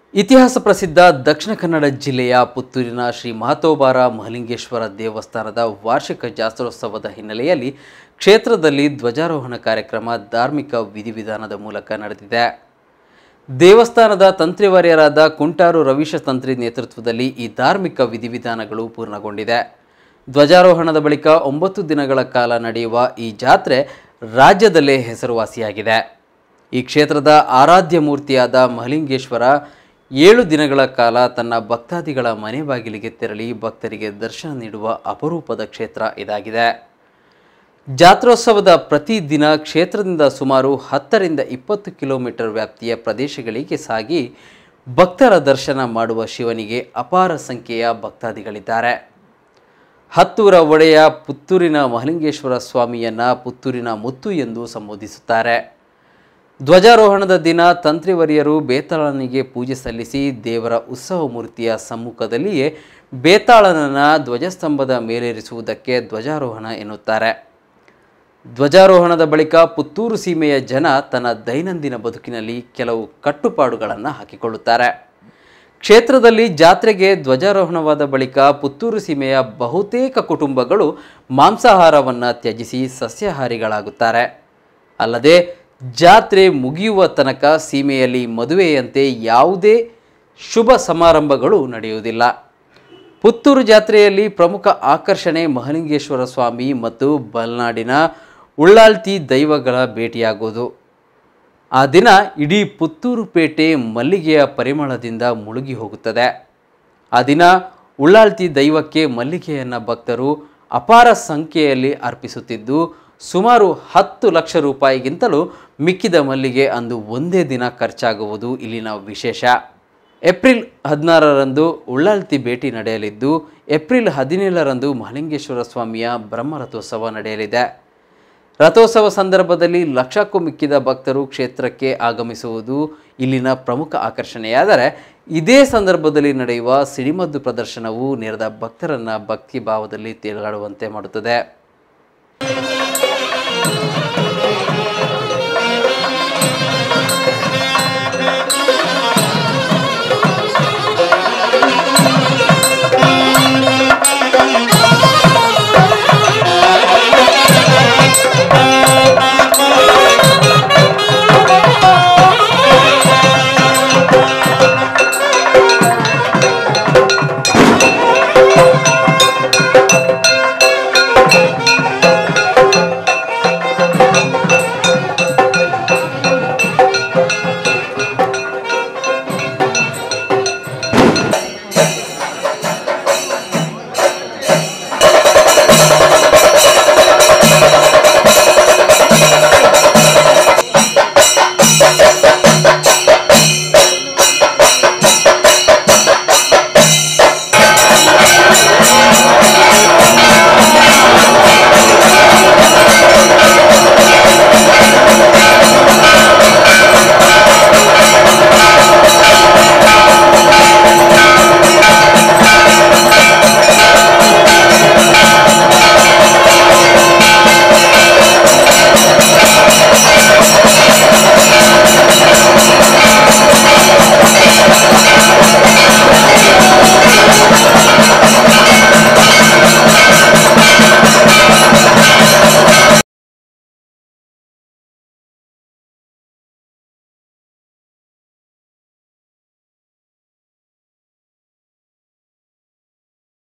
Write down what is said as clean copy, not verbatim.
ಇತಿಹಾಸ ಪ್ರಸಿದ್ಧ ದಕ್ಷಿಣ ಕನ್ನಡ ಜಿಲ್ಲೆಯ ಪುತ್ತೂರಿನ ಶ್ರೀ ಮಹತೋಬಾರ ಮಹಲಿಂಗೇಶ್ವರ ದೇವಸ್ಥಾನದ ವಾರ್ಷಿಕ ಜಾತ್ರೋತ್ಸವದ ಹಿನ್ನೆಲೆಯಲ್ಲಿ ಕ್ಷೇತ್ರದಲ್ಲಿ ಧ್ವಜಾರೋಹಣ ಕಾರ್ಯಕ್ರಮ ಧಾರ್ಮಿಕ ವಿಧಿವಿಧಾನದ ಮೂಲಕ ನಡೆದಿದೆ. ದೇವಸ್ಥಾನದ ತಂತ್ರಿವರ್ಯರಾದ ಕುಂಟಾರು ರವೀಶ ತಂತ್ರಿ ನೇತೃತ್ವದಲ್ಲಿ ಈ ಧಾರ್ಮಿಕ ವಿಧಿವಿಧಾನಗಳು ಪೂರ್ಣಗೊಂಡಿದೆ. ಧ್ವಜಾರೋಹಣದ ಬಳಿಕ 9 ದಿನಗಳ ಕಾಲ ನಡೆಯುವ ಈ ಜಾತ್ರೆ ರಾಜ್ಯದಲ್ಲೇ ಹೆಸರುವಾಸಿಯಾಗಿದೆ. ಈ ಕ್ಷೇತ್ರದ ಆರಾಧ್ಯ ಮೂರ್ತಿಯಾದ ಮಹಲಿಂಗೇಶ್ವರ 7 ದಿನಗಳ ಕಾಲ ತನ್ನ ಭಕ್ತಾದಿಗಳ ಮನೆ ಬಾಗಿಲಿಗೆ ತೆರಳಿ ಭಕ್ತರಿಗೆ ದರ್ಶನ ನೀಡುವ ಅಪರೂಪದ ಕ್ಷೇತ್ರ ಇದಾಗಿದೆ. ಜಾತ್ರೋತ್ಸವದ ಪ್ರತಿ ದಿನ ಕ್ಷೇತ್ರದಿಂದ ಸುಮಾರು 10 ರಿಂದ 20 ಕಿಲೋಮೀಟರ್ ವ್ಯಾಪ್ತಿಯ ಪ್ರದೇಶಗಳಿಗೆ ಸಾಗಿ ಭಕ್ತರ ದರ್ಶನ ಮಾಡುವ ಶಿವನಿಗೆ ಅಪಾರ ಸಂಖ್ಯೆಯ ಭಕ್ತಾದಿಗಳಿದ್ದಾರೆ. ಹತ್ತೂರ ಒಡೆಯ ಪುತ್ತೂರಿನ ಮಹಲಿಂಗೇಶ್ವರ ಸ್ವಾಮಿಯನ್ನ ಪುತ್ತೂರಿನ ಮುತ್ತು ಎಂದು ಸಂಬೋಧಿಸುತ್ತಾರೆ. ಧ್ವಜಾರೋಹಣದ ದಿನ ತಂತ್ರಿವರ್ಯರು ಬೇತಾಳನಿಗೆ ಪೂಜೆ ಸಲ್ಲಿಸಿ ದೇವರ ಉತ್ಸವ ಮೂರ್ತಿಯ ಸಮ್ಮುಖದಲ್ಲಿಯೇ ಬೇತಾಳನನ್ನ ಧ್ವಜಸ್ತಂಭದ ಮೇಲೇರಿಸುವುದಕ್ಕೆ ಧ್ವಜಾರೋಹಣ ಎನ್ನುತ್ತಾರೆ. ಧ್ವಜಾರೋಹಣದ ಬಳಿಕ ಪುತ್ತೂರು ಸೀಮೆಯ ಜನ ತನ್ನ ದೈನಂದಿನ ಬದುಕಿನಲ್ಲಿ ಕೆಲವು ಕಟ್ಟುಪಾಡುಗಳನ್ನು ಹಾಕಿಕೊಳ್ಳುತ್ತಾರೆ. ಕ್ಷೇತ್ರದಲ್ಲಿ ಜಾತ್ರೆಗೆ ಧ್ವಜಾರೋಹಣವಾದ ಬಳಿಕ ಪುತ್ತೂರು ಸೀಮೆಯ ಬಹುತೇಕ ಕುಟುಂಬಗಳು ಮಾಂಸಾಹಾರವನ್ನು ತ್ಯಜಿಸಿ ಸಸ್ಯಾಹಾರಿಗಳಾಗುತ್ತಾರೆ. ಅಲ್ಲದೆ ಜಾತ್ರೆ ಮುಗಿಯುವ ತನಕ ಸೀಮೆಯಲ್ಲಿ ಮದುವೆಯಂತೆ ಯಾವುದೇ ಶುಭ ಸಮಾರಂಭಗಳು ನಡೆಯುವುದಿಲ್ಲ. ಪುತ್ತೂರು ಜಾತ್ರೆಯಲ್ಲಿ ಪ್ರಮುಖ ಆಕರ್ಷಣೆ ಮಹಲಿಂಗೇಶ್ವರ ಸ್ವಾಮಿ ಮತ್ತು ಬಲ್ನಾಡಿನ ಉಳ್ಳಾಲ್ತಿ ದೈವಗಳ ಭೇಟಿಯಾಗುವುದು. ಆ ದಿನ ಇಡೀ ಪುತ್ತೂರು ಪೇಟೆ ಮಲ್ಲಿಗೆಯ ಪರಿಮಳದಿಂದ ಮುಳುಗಿ ಹೋಗುತ್ತದೆ. ಆ ದಿನ ಉಳ್ಳಾಲ್ತಿ ದೈವಕ್ಕೆ ಮಲ್ಲಿಗೆಯನ್ನು ಭಕ್ತರು ಅಪಾರ ಸಂಖ್ಯೆಯಲ್ಲಿ ಅರ್ಪಿಸುತ್ತಿದ್ದು ಸುಮಾರು 10 ಲಕ್ಷ ರೂಪಾಯಿಗಿಂತಲೂ ಮಿಕ್ಕಿದ ಮಲ್ಲಿಗೆ ಅಂದು ಒಂದೇ ದಿನ ಖರ್ಚಾಗುವುದು ಇಲ್ಲಿನ ವಿಶೇಷ. ಏಪ್ರಿಲ್ 16ರಂದು ಉಳ್ಳಾಲ್ತಿ ಭೇಟಿ ನಡೆಯಲಿದ್ದು ಏಪ್ರಿಲ್ 17ರಂದು ಮಹಲಿಂಗೇಶ್ವರ ಸ್ವಾಮಿಯ ಬ್ರಹ್ಮರಥೋತ್ಸವ ನಡೆಯಲಿದೆ. ರಥೋತ್ಸವ ಸಂದರ್ಭದಲ್ಲಿ ಲಕ್ಷಕ್ಕೂ ಮಿಕ್ಕಿದ ಭಕ್ತರು ಕ್ಷೇತ್ರಕ್ಕೆ ಆಗಮಿಸುವುದು ಇಲ್ಲಿನ ಪ್ರಮುಖ ಆಕರ್ಷಣೆಯಾದರೆ, ಇದೇ ಸಂದರ್ಭದಲ್ಲಿ ನಡೆಯುವ ಸಿಡಿಮದ್ದು ಪ್ರದರ್ಶನವು ನೆರೆದ ಭಕ್ತರನ್ನು ಭಕ್ತಿ ಭಾವದಲ್ಲಿ ತೇಲಾಡುವಂತೆ ಮಾಡುತ್ತದೆ.